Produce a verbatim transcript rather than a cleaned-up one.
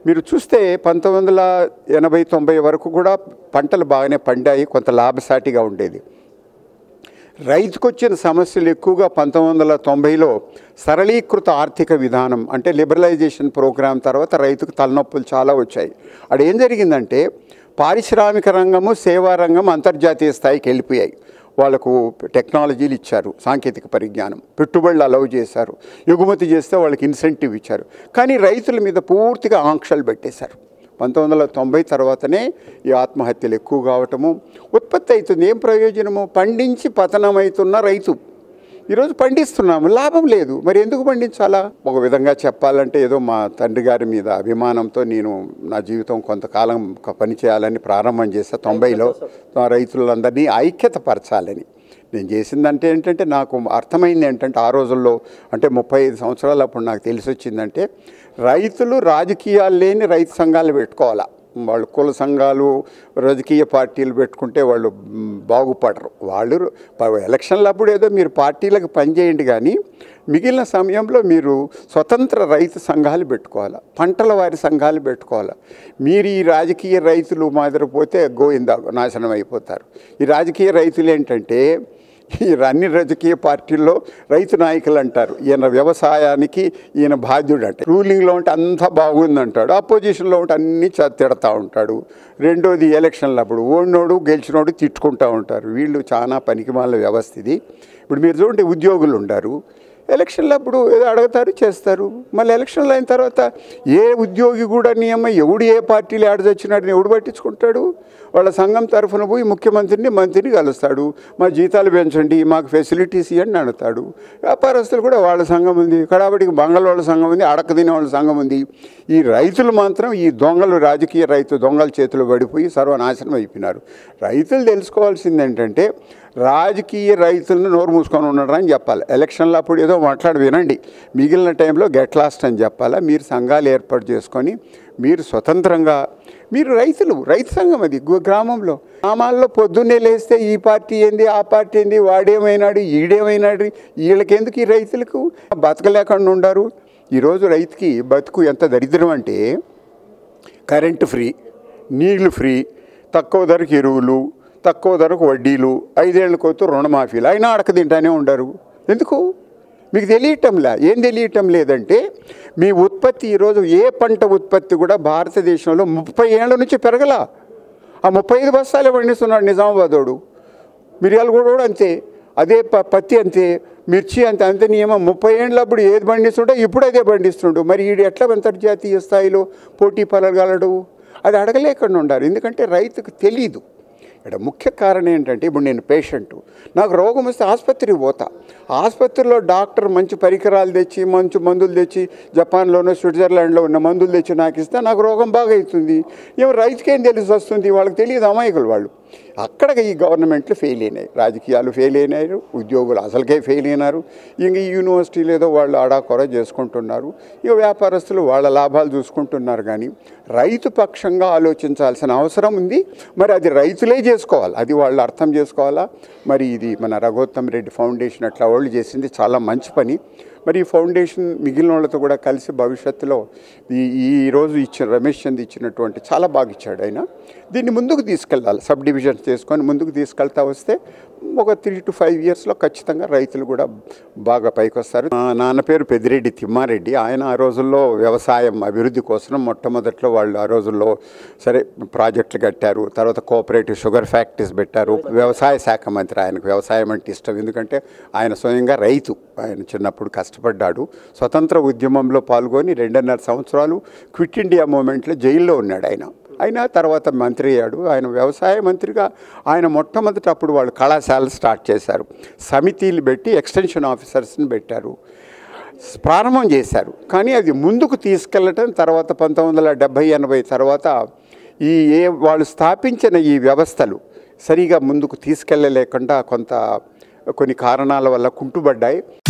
మీరు చూస్తే పంతొమ్మిది వందల ఎనభై తొంభై వరకు కూడా పంటలు బాగానే పండాయి, కొంత లాభసాటిగా ఉండేది. రైతుకు వచ్చిన సమస్యలు ఎక్కువగా పంతొమ్మిది వందల తొంభైలో సరళీకృత ఆర్థిక విధానం అంటే లిబరలైజేషన్ ప్రోగ్రాం తర్వాత రైతుకు తలనొప్పులు చాలా వచ్చాయి. అక్కడ ఏం జరిగిందంటే పారిశ్రామిక రంగము, సేవా రంగం అంతర్జాతీయ స్థాయికి వెళ్ళిపోయాయి. వాళ్ళకు టెక్నాలజీలు ఇచ్చారు, సాంకేతిక పరిజ్ఞానం, పెట్టుబడులు అలౌ చేశారు, ఎగుమతి చేస్తే వాళ్ళకి ఇన్సెంటివ్ ఇచ్చారు. కానీ రైతుల మీద పూర్తిగా ఆంక్షలు పెట్టేశారు. పంతొమ్మిది వందల తొంభై తర్వాతనే ఈ ఆత్మహత్యలు ఎక్కువ కావటము, ఉత్పత్తి అవుతుంది. ఏం ప్రయోజనము? పండించి పతనమవుతున్న రైతు. ఈరోజు పండిస్తున్నాము, లాభం లేదు, మరి ఎందుకు పండించాలా? ఒక విధంగా చెప్పాలంటే ఏదో మా తండ్రి గారి మీద అభిమానంతో నేను నా జీవితం కొంతకాలం పనిచేయాలని ప్రారంభం చేశా. తొంభైలో రైతులందరినీ ఐక్యతపరచాలని నేను చేసిందంటే ఏంటంటే, నాకు అర్థమైంది ఏంటంటే ఆ రోజుల్లో అంటే ముప్పై ఐదు సంవత్సరాలు అప్పుడు నాకు తెలిసి వచ్చిందంటే, రైతులు రాజకీయాలు లేని రైతు సంఘాలు పెట్టుకోవాలా. వాళ్ళు కుల సంఘాలు, రాజకీయ పార్టీలు పెట్టుకుంటే వాళ్ళు బాగుపడరు. వాళ్ళు ఎలక్షన్లప్పుడు ఏదో మీరు పార్టీలకు పనిచేయండి, కానీ మిగిలిన సమయంలో మీరు స్వతంత్ర రైతు సంఘాలు పెట్టుకోవాలి, పంటల వారి సంఘాలు పెట్టుకోవాలి. మీరు ఈ రాజకీయ రైతులు మాదిరిపోతే గోయిందా నాశనం అయిపోతారు. ఈ రాజకీయ రైతులు ఏంటంటే ఈ అన్ని రాజకీయ పార్టీల్లో రైతు నాయకులు అంటారు, ఈయన వ్యవసాయానికి ఈయన బాధ్యుడు అంటే. రూలింగ్లో ఉంటే అంతా బాగుందంటాడు, అపోజిషన్లో ఉంటే అన్నీ తిడతా ఉంటాడు. రెండోది ఎలక్షన్లు అప్పుడు ఓడినోడు గెలిచినోడు తిట్టుకుంటూ ఉంటారు. వీళ్ళు చాలా పనికిమాల వ్యవస్థ ఇది. ఇప్పుడు మీరు చూడండి, ఉద్యోగులు ఉండారు, ఎలక్షన్లు అప్పుడు ఏదో అడుగుతారు, చేస్తారు. మళ్ళీ ఎలక్షన్లు అయిన తర్వాత ఏ ఉద్యోగి కూడా నియమ ఎవడు ఏ పార్టీలు ఆడదొచ్చినాడని ఎవడు పట్టించుకుంటాడు? వాళ్ళ సంఘం తరఫున పోయి ముఖ్యమంత్రిని, మంత్రిని కలుస్తాడు. మా జీతాలు పెంచండి, మాకు ఫెసిలిటీస్ ఇవ్వండి అడుగుతాడు. వ్యాపారస్తులు కూడా వాళ్ళ సంఘం ఉంది, కడాబడికి బంగాళ వాళ్ళ సంఘం ఉంది, అడక తినే వాళ్ళ సంఘం ఉంది. ఈ రైతులు మాత్రం ఈ దొంగలు, రాజకీయ రైతు దొంగల చేతులు పడిపోయి సర్వనాశనం అయిపోయినారు. రైతులు తెలుసుకోవాల్సింది ఏంటంటే, రాజకీయ రైతులను నోరు మూసుకొని ఉండడం అని చెప్పాలి. ఎలక్షన్లు అప్పుడు ఏదో మాట్లాడి వినండి, మిగిలిన టైంలో గెట్ లాస్ట్ అని చెప్పాలా. మీరు సంఘాలు ఏర్పాటు చేసుకొని మీరు స్వతంత్రంగా, మీరు రైతులు, రైతు సంఘం అది గ్రామంలో. గ్రామాల్లో పొద్దున్నే లేస్తే ఈ పార్టీ ఏంది, ఆ పార్టీ ఏంది, వాడేమైనాడు, ఈడేమైనాడు, వీళ్ళకెందుకు ఈ రైతులకు బతకలేకుండా ఉండారు. ఈరోజు రైతుకి బతుకు ఎంత దరిద్రం అంటే, కరెంటు ఫ్రీ, నీళ్లు ఫ్రీ, తక్కువ ధరకు ఎరువులు, తక్కువ ధరకు వడ్డీలు, ఐదేళ్లకొత్తు రుణమాఫీలు, అయినా అడక తింటానే ఉండరు. ఎందుకు? మీకు తెలియటంలా. ఏం తెలియటం లేదంటే, మీ ఉత్పత్తి ఈరోజు ఏ పంట ఉత్పత్తి కూడా భారతదేశంలో ముప్పై ఏళ్ళ నుంచి పెరగల. ఆ ముప్పై ఐదు బస్తాలే పండిస్తున్నాడు నిజామాబాదోడు, మిరియాల కూడా అంతే, అదే ప పత్తి అంతే, మిర్చి అంతే. అంతే నియమం. ముప్పై ఏళ్ళప్పుడు ఏది పండిస్తుండో ఇప్పుడు అదే పండిస్తుండు. మరి వీడు ఎట్లా అంతర్జాతీయ స్థాయిలో పోటీ పడగలడు? అది అడగలేకుండా ఉండాలి. ఎందుకంటే రైతుకు తెలీదు. ఇక్కడ ముఖ్య కారణం ఏంటంటే, ఇప్పుడు నేను పేషెంటు, నాకు రోగం వస్తే ఆసుపత్రికి పోతా. ఆసుపత్రిలో డాక్టర్ మంచి పరికరాలు తెచ్చి, మంచి మందులు తెచ్చి, జపాన్లోనో స్విట్జర్లాండ్లో ఉన్న మందులు తెచ్చి నాకు ఇస్తే నాకు రోగం బాగా అవుతుంది. ఏమో రైతుకేం తెలిసి వస్తుంది? వాళ్ళకి తెలియదు, అమాయకులు వాళ్ళు. అక్కడ ఈ గవర్నమెంట్లు ఫెయిల్ అయినాయి, రాజకీయాలు ఫెయిల్ అయినారు, ఉద్యోగులు అసలుకే ఫెయిల్ అయినారు. ఇంక ఈ యూనివర్సిటీలు ఏదో వాళ్ళు ఆడాకొర చేసుకుంటున్నారు, ఇక వ్యాపారస్తులు వాళ్ళ లాభాలు చూసుకుంటున్నారు. కానీ రైతు పక్షంగా ఆలోచించాల్సిన అవసరం ఉంది. మరి అది రైతులే చేసుకోవాలి, అది వాళ్ళు అర్థం చేసుకోవాలా. మరి ఇది మన రఘోత్తమ్ రెడ్డి ఫౌండేషన్ అట్లా వాళ్ళు చేసింది చాలా మంచి పని. మరి ఈ ఫౌండేషన్ మిగిలిన వాళ్ళతో కూడా కలిసి భవిష్యత్తులో ఈ ఈరోజు ఇచ్చిన రమేష్ చంద్ ఇచ్చినటువంటి చాలా బాగా ఇచ్చాడు ఆయన. దీన్ని ముందుకు తీసుకెళ్ళాలి, సబ్ డివిజన్స్ చేసుకొని ముందుకు తీసుకెళ్తా వస్తే ఒక త్రీ టు ఫైవ్ ఇయర్స్లో ఖచ్చితంగా రైతులు కూడా బాగా పైకి వస్తారు. నాన్న పేరు పెద్దిరెడ్డి తిమ్మారెడ్డి. ఆయన ఆ రోజుల్లో వ్యవసాయం అభివృద్ధి కోసం మొట్టమొదట్లో వాళ్ళు ఆ రోజుల్లో సరే ప్రాజెక్టులు కట్టారు, తర్వాత కోఆపరేటివ్ షుగర్ ఫ్యాక్టరీస్ పెట్టారు. వ్యవసాయ శాఖ మంత్రి, ఆయనకు వ్యవసాయం అంటే ఇష్టం, ఎందుకంటే ఆయన స్వయంగా రైతు. ఆయన చిన్నప్పుడు కష్టపడ్డాడు, స్వతంత్ర ఉద్యమంలో పాల్గొని రెండున్నర సంవత్సరాలు క్విట్ ఇండియా మూమెంట్లో జైల్లో ఉన్నాడు ఆయన. అయినా తర్వాత మంత్రి అయ్యాడు. ఆయన వ్యవసాయ మంత్రిగా ఆయన మొట్టమొదటి అప్పుడు వాళ్ళు కళాశాలలు స్టార్ట్ చేశారు, సమితిలు పెట్టి ఎక్స్టెన్షన్ ఆఫీసర్స్ని పెట్టారు, ప్రారంభం చేశారు. కానీ అది ముందుకు తీసుకెళ్ళటం తర్వాత పంతొమ్మిది వందల డెబ్భై ఎనభై తర్వాత ఈ ఏ వాళ్ళు స్థాపించిన ఈ వ్యవస్థలు సరిగా ముందుకు తీసుకెళ్ళలేకుండా కొంత కొన్ని కారణాల వల్ల కుంటుబడ్డాయి.